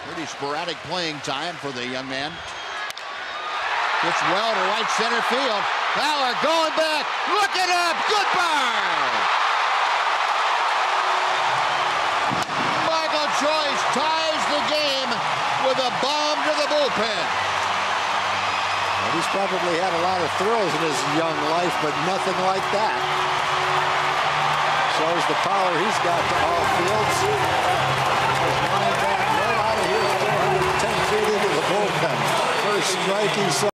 Pretty sporadic playing time for the young man. Gets well to right center field. Fowler going back. Looking up. Goodbye. Michael Joyce ties the game with a bomb to the bullpen. Well, he's probably had a lot of thrills in his young life, but nothing like that. Shows the power he's got to all fields. His line back right out of here, 410 feet into the bullpen. First strike he saw.